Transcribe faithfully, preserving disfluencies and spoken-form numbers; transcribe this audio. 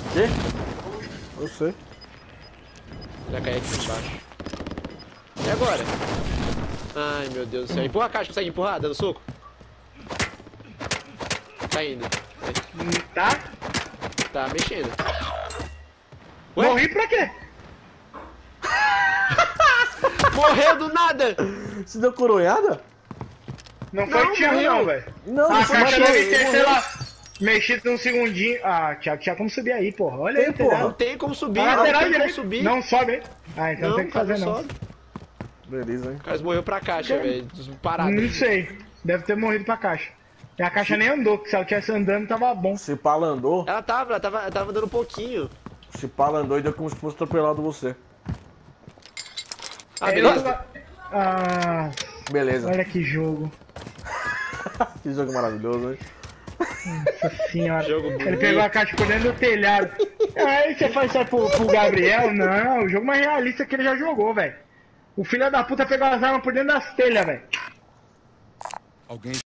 Quê? Eu sei. Já caí aqui embaixo. E agora? Ai, meu Deus do céu. Empurra a caixa, consegue empurrar, dando soco? Tá indo. Tá? Tá mexendo. Ué? Morri pra quê? Morreu do nada! Você deu coronhada? Não foi Não, tiro morreu. não, velho. Não, A não foi caixa não, deve ele ter, sei morreu. lá, mexido um segundinho. Ah, Thiago, tinha como subir aí, porra. Olha aí, Tem, entendeu? porra. Não tem como subir, Na não lateral tem como direito. subir. Não sobe, hein? Ah, então não, tem que cara, fazer não não. sobe. Beleza, hein? O cara morreu pra caixa, velho. Parado. Não sei. Deve ter morrido pra caixa. E a caixa nem andou, porque se ela tivesse andando tava bom. Se pala andou, Ela tava, ela tava, ela tava andando um pouquinho. se pala andou e deu como se fosse atropelado você. Ah, É, beleza. Ah, Beleza. olha que jogo. Que jogo maravilhoso, hein? Nossa senhora. Jogo Ele bonito. pegou a caixa por dentro do telhado. Aí você faz isso aí pro, pro Gabriel? Não, o jogo mais realista que ele já jogou, velho. O filho da puta pegou as armas por dentro das telhas, velho. Alguém